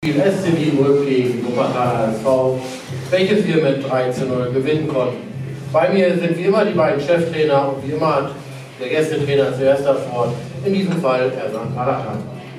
Spiel SC Wienbrück gegen Wuppertaler SV, welches wir mit 13:0 gewinnen konnten. Bei mir sind wie immer die beiden Cheftrainer und wie immer hat der Gästetrainer zuerst das Wort, in diesem Fall Ersan Alatan.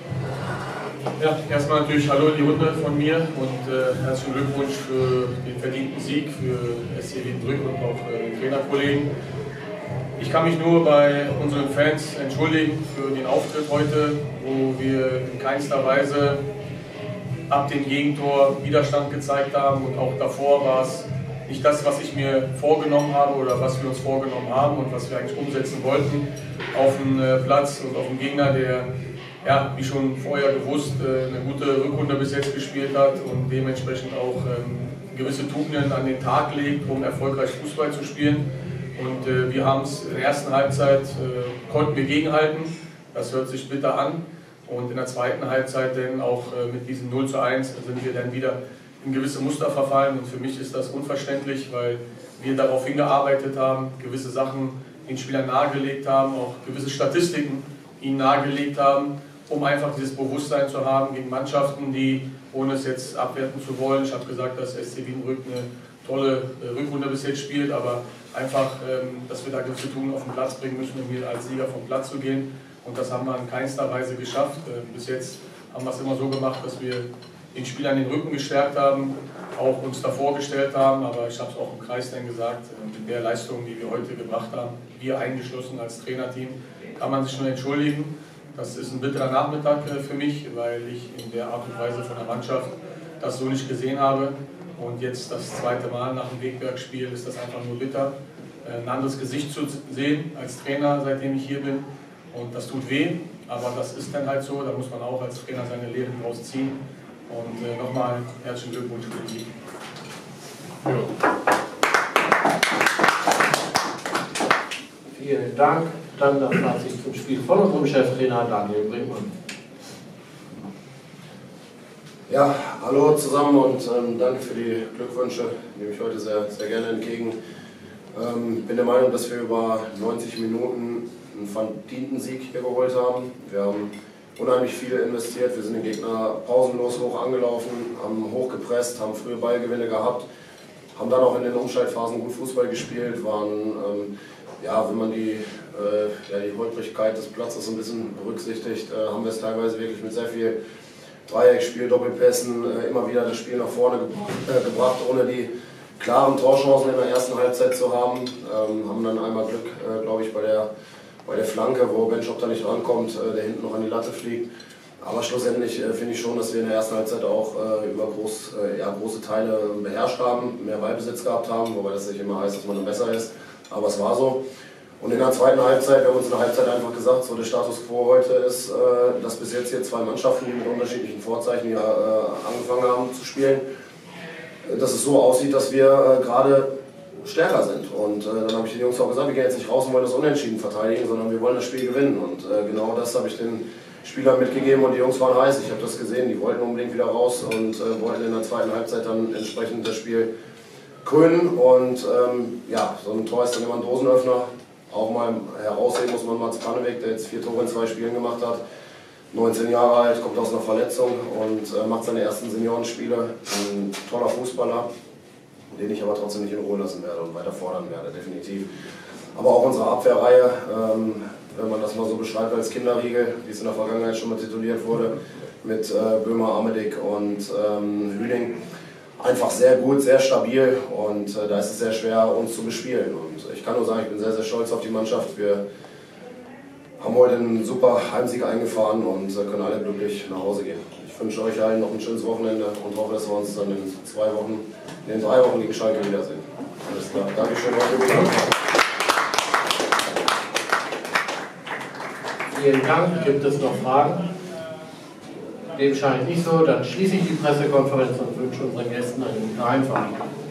Ja, erstmal natürlich Hallo in die Runde von mir und herzlichen Glückwunsch für den verdienten Sieg für SC Wienbrück und auch den Trainerkollegen. Ich kann mich nur bei unseren Fans entschuldigen für den Auftritt heute, wo wir in keinster Weise ab dem Gegentor Widerstand gezeigt haben und auch davor war es nicht das, was ich mir vorgenommen habe oder was wir uns vorgenommen haben und was wir eigentlich umsetzen wollten auf dem Platz und auf dem Gegner, der, ja, wie schon vorher gewusst, eine gute Rückrunde bis jetzt gespielt hat und dementsprechend auch gewisse Tugenden an den Tag legt, um erfolgreich Fußball zu spielen. Und wir haben es in der ersten Halbzeit, konnten wir gegenhalten, das hört sich bitter an. Und in der zweiten Halbzeit dann auch mit diesem 0:1 sind wir dann wieder in gewisse Muster verfallen. Und für mich ist das unverständlich, weil wir darauf hingearbeitet haben, gewisse Sachen den Spielern nahegelegt haben, auch gewisse Statistiken ihnen nahegelegt haben, um einfach dieses Bewusstsein zu haben gegen Mannschaften, die, ohne es jetzt abwerten zu wollen, ich habe gesagt, dass SC Wienbrück eine tolle Rückrunde bis jetzt spielt, aber einfach, dass wir da gewisse Tugenden auf den Platz bringen müssen, um hier als Sieger vom Platz zu gehen. Und das haben wir in keinster Weise geschafft. Bis jetzt haben wir es immer so gemacht, dass wir den Spielern den Rücken gestärkt haben, auch uns davor gestellt haben. Aber ich habe es auch im Kreis dann gesagt, mit der Leistung, die wir heute gebracht haben, wir eingeschlossen als Trainerteam, kann man sich nur entschuldigen. Das ist ein bitterer Nachmittag für mich, weil ich in der Art und Weise von der Mannschaft das so nicht gesehen habe. Und jetzt das zweite Mal nach dem Wegbergspiel ist das einfach nur bitter, ein anderes Gesicht zu sehen als Trainer, seitdem ich hier bin. Und das tut weh, aber das ist dann halt so, da muss man auch als Trainer seine Lehren draus ziehen. Und nochmal herzlichen Glückwunsch für den Sieg. Vielen Dank. Dann das Fazit zum Spiel von unserem Cheftrainer Daniel Brinkmann. Ja, hallo zusammen und danke für die Glückwünsche, nehme ich heute sehr, sehr gerne entgegen. Bin der Meinung, dass wir über 90 Minuten einen verdienten Sieg hier geholt haben. Wir haben unheimlich viel investiert, wir sind den Gegner pausenlos hoch angelaufen, haben hochgepresst, haben frühe Ballgewinne gehabt, haben dann auch in den Umschaltphasen gut Fußball gespielt, waren, ja, wenn man die Holprigkeit des Platzes ein bisschen berücksichtigt, haben wir es teilweise wirklich mit sehr viel Dreieckspiel, Doppelpässen immer wieder das Spiel nach vorne gebracht, ohne die klaren Torchancen in der ersten Halbzeit zu haben. Haben dann einmal Glück, glaube ich, bei der Flanke, wo Benchop da nicht rankommt, der hinten noch an die Latte fliegt. Aber schlussendlich finde ich schon, dass wir in der ersten Halbzeit auch über große Teile beherrscht haben, mehr Ballbesitz gehabt haben, wobei das nicht immer heißt, dass man dann besser ist. Aber es war so. Und in der zweiten Halbzeit, wir haben uns in der Halbzeit einfach gesagt, so der Status quo heute ist, dass bis jetzt hier zwei Mannschaften, die mit unterschiedlichen Vorzeichen hier angefangen haben zu spielen, dass es so aussieht, dass wir gerade stärker sind. Und dann habe ich den Jungs auch gesagt, wir gehen jetzt nicht raus und wollen das Unentschieden verteidigen, sondern wir wollen das Spiel gewinnen. Und genau das habe ich den Spielern mitgegeben und die Jungs waren heiß. Ich habe das gesehen, die wollten unbedingt wieder raus und wollten in der zweiten Halbzeit dann entsprechend das Spiel krönen. Und ja, so ein Tor ist dann immer ein Dosenöffner. Auch mal herausheben muss man Mats Paneweg, der jetzt 4 Tore in 2 Spielen gemacht hat. 19 Jahre alt, kommt aus einer Verletzung und macht seine ersten Seniorenspiele. Ein toller Fußballer, den ich aber trotzdem nicht in Ruhe lassen werde und weiter fordern werde, definitiv. Aber auch unsere Abwehrreihe, wenn man das mal so beschreibt als Kinderriegel, wie es in der Vergangenheit schon mal tituliert wurde, mit Böhmer, Amedik und Hüling. Einfach sehr gut, sehr stabil und da ist es sehr schwer, uns zu bespielen. Und ich kann nur sagen, ich bin sehr, sehr stolz auf die Mannschaft. Wir haben heute einen super Heimsieg eingefahren und können alle glücklich nach Hause gehen. Ich wünsche euch allen noch ein schönes Wochenende und hoffe, dass wir uns dann in 3 Wochen gegen Schalke wiedersehen. Alles klar, Dankeschön. Vielen Dank. Gibt es noch Fragen? Dem scheint nicht so. Dann schließe ich die Pressekonferenz und wünsche unseren Gästen eine gute Heimfahrt.